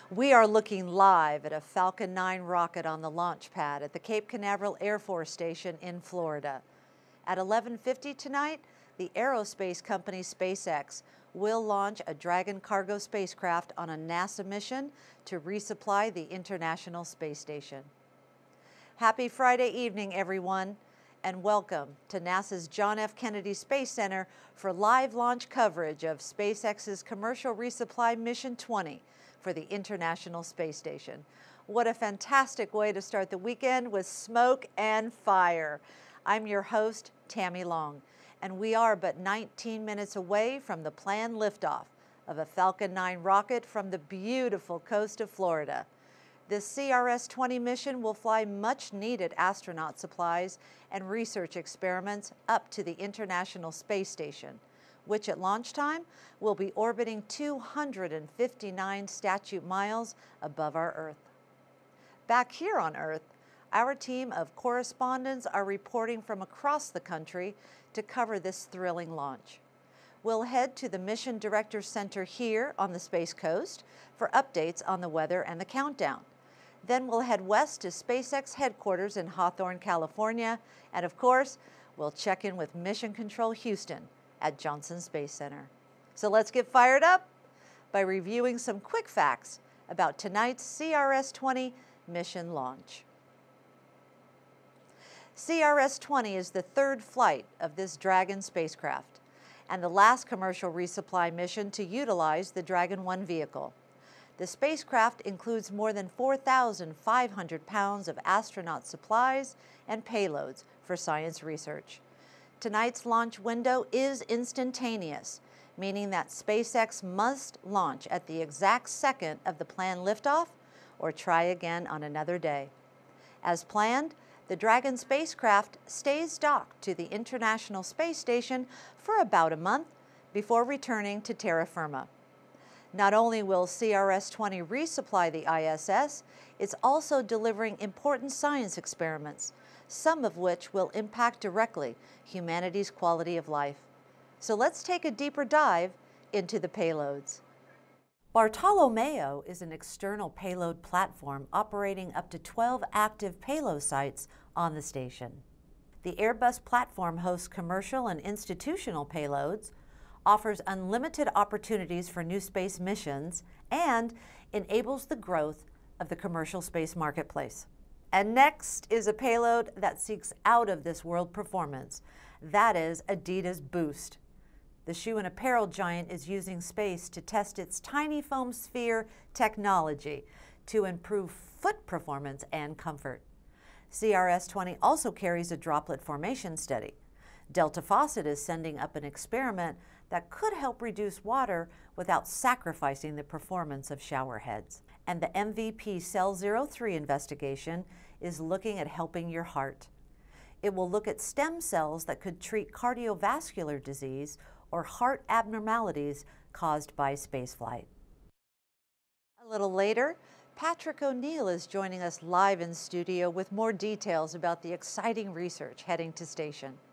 We are looking live at a Falcon 9 rocket on the launch pad at the Cape Canaveral Air Force Station in Florida. At 11:50 tonight, the aerospace company SpaceX will launch a Dragon cargo spacecraft on a NASA mission to resupply the International Space Station. Happy Friday evening, everyone, and welcome to NASA's John F. Kennedy Space Center for live launch coverage of SpaceX's Commercial Resupply Mission 20 for the International Space Station. What a fantastic way to start the weekend with smoke and fire. I'm your host, Tammy Long, and we are but 19 minutes away from the planned liftoff of a Falcon 9 rocket from the beautiful coast of Florida. This CRS-20 mission will fly much-needed astronaut supplies and research experiments up to the International Space Station, which at launch time will be orbiting 259 statute miles above our Earth. Back here on Earth, our team of correspondents are reporting from across the country to cover this thrilling launch. We'll head to the Mission Director Center here on the Space Coast for updates on the weather and the countdown. Then we'll head west to SpaceX headquarters in Hawthorne, California, and of course, we'll check in with Mission Control Houston at Johnson Space Center. So let's get fired up by reviewing some quick facts about tonight's CRS-20 mission launch. CRS-20 is the third flight of this Dragon spacecraft and the last commercial resupply mission to utilize the Dragon 1 vehicle. The spacecraft includes more than 4,500 pounds of astronaut supplies and payloads for science research. Tonight's launch window is instantaneous, meaning that SpaceX must launch at the exact second of the planned liftoff or try again on another day. As planned, the Dragon spacecraft stays docked to the International Space Station for about a month before returning to terra firma. Not only will CRS-20 resupply the ISS, it's also delivering important science experiments, some of which will impact directly humanity's quality of life. So let's take a deeper dive into the payloads. Bartolomeo is an external payload platform operating up to 12 active payload sites on the station. The Airbus platform hosts commercial and institutional payloads, offers unlimited opportunities for new space missions, and enables the growth of the commercial space marketplace. And next is a payload that seeks out of this world performance. That is Adidas Boost. The shoe and apparel giant is using space to test its tiny foam sphere technology to improve foot performance and comfort. CRS-20 also carries a droplet formation study. Delta Faucet is sending up an experiment that could help reduce water without sacrificing the performance of shower heads. And the MVP Cell 03 investigation is looking at helping your heart. It will look at stem cells that could treat cardiovascular disease or heart abnormalities caused by spaceflight. A little later, Patrick O'Neill is joining us live in studio with more details about the exciting research heading to station.